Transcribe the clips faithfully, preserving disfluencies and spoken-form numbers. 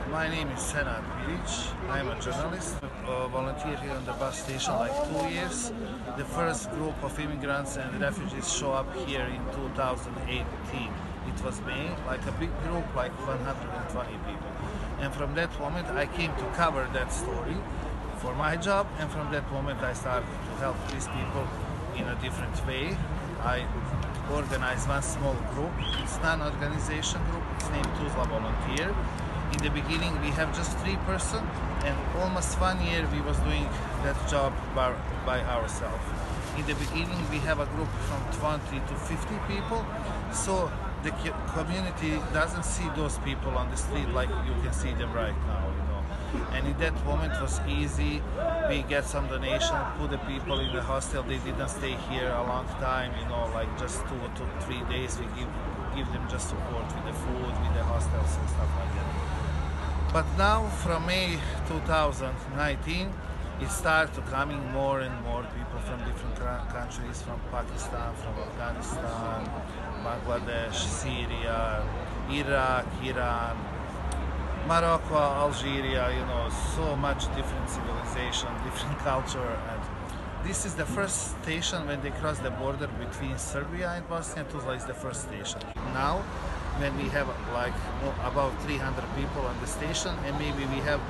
My name is Senad Bilic. I'm a journalist. I volunteer here on the bus station like two years. The first group of immigrants and refugees show up here in two thousand eighteen. It was May, like a big group, like one hundred twenty people. And from that moment I came to cover that story for my job, and from that moment I started to help these people in a different way. I organized one small group. It's non-organization group. It's named Tuzla Volunteer. In the beginning we have just three person, and almost one year we was doing that job by, by ourselves. In the beginning we have a group from twenty to fifty people, so the community doesn't see those people on the street like you can see them right now, you know. And in that moment it was easy. We get some donation, put the people in the hostel. They didn't stay here a long time, you know, like just two to three days. We give give them just support with the food, with the hostels and stuff like that. But now, from May two thousand nineteen, it started to coming more and more people from different countries, from Pakistan, from Afghanistan, Bangladesh, Syria, Iraq, Iran, Morocco, Algeria, you know, so much different civilization, different culture. And this is the first station when they cross the border between Serbia and Bosnia. Tuzla is the first station. Now, when we have like about three hundred people on the station, and maybe we have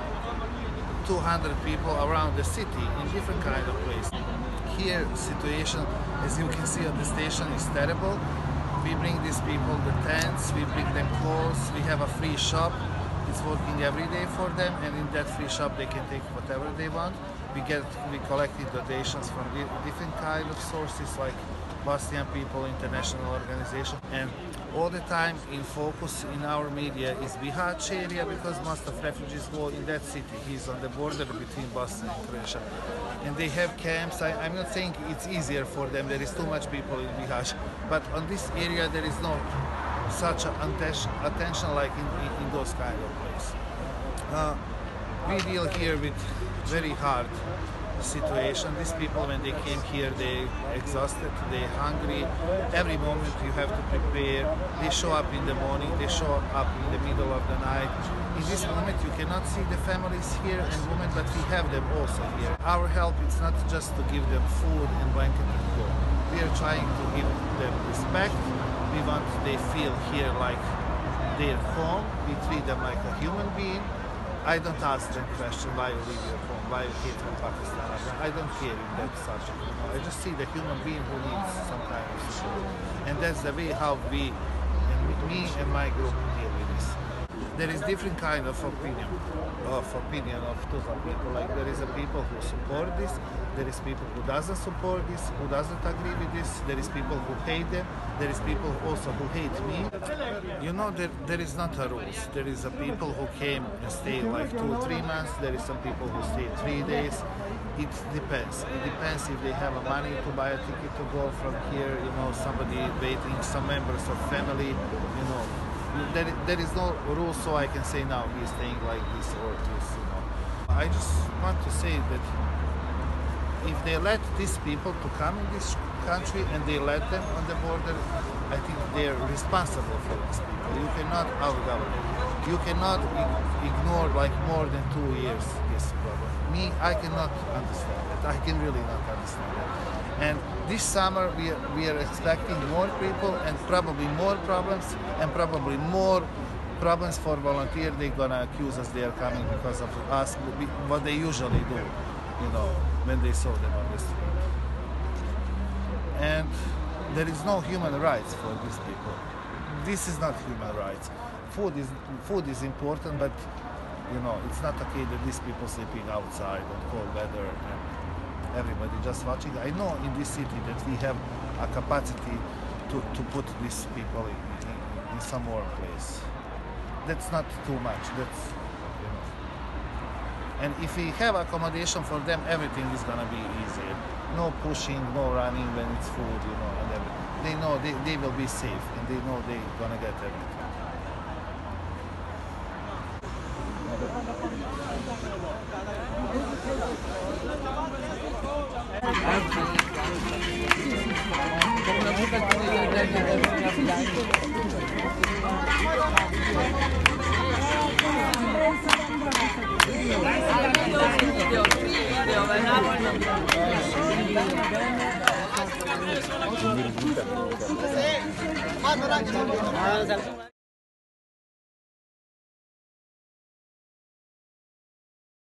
two hundred people around the city in different kind of places. Here, situation, as you can see on the station, is terrible. We bring these people the tents, we bring them clothes, we have a free shop. It's working every day for them, and in that free shop they can take whatever they want. We get, we collected donations from different kind of sources like Bosnian people, international organization, and all the time in focus in our media is Bihać area, because most of refugees go in that city. He's on the border between Bosnia and Croatia, and they have camps. I, I'm not saying it's easier for them. There is too much people in Bihać, but on this area there is no such attention like in, in, in those kind of places. Uh, we deal here with very hard situation. These people, when they came here, they exhausted, they hungry. Every moment you have to prepare. They show up in the morning, they show up in the middle of the night. In this moment you cannot see the families here and women, but we have them also here. Our help is not just to give them food and blanket and go. We are trying to give them respect. We want they feel here like their home. We treat them like a human being. I don't ask them question why you leave your home, why you came from Pakistan. I don't care in that subject. You know? I just see the human being who needs some kind of support. And that's the way how we, and me and my group deal with this. There is different kind of opinion, of opinion of Tuzla people. Like there is a people who support this, there is people who doesn't support this, who doesn't agree with this, there is people who hate them, there is people also who hate me. You know, there, there is not a rules. There is a people who came and stayed like two or three months, there is some people who stay three days. It depends. It depends if they have money to buy a ticket to go from here, you know, somebody waiting, some members of family, you know. There, there is no rule, so I can say now he's staying like this or this, you know. I just want to say that if they let these people to come in this country and they let them on the border, I think they're responsible for these people. You cannot outgovern them. You cannot ignore like more than two years this problem. Me, I cannot understand that. I can really not understand that. And this summer we are, we are expecting more people and probably more problems, and probably more problems for volunteers. They're gonna accuse us they are coming because of us, what they usually do, you know, when they saw them on the street. And there is no human rights for these people. This is not human rights. Food is food is important, but you know, it's not okay that these people sleeping outside on cold weather and everybody just watching. I know in this city that we have a capacity to, to put these people in, in, in some more place. That's not too much. That's, you know. And if we have accommodation for them, everything is gonna be easier. No pushing, no running when it's food, you know, and everything. They know they, they will be safe, and they know they're gonna get everything. Thank you. Sì,